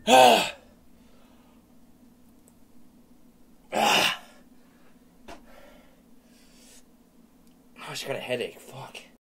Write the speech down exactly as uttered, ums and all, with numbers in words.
Ah. Ah. Oh, I just got a headache. Fuck.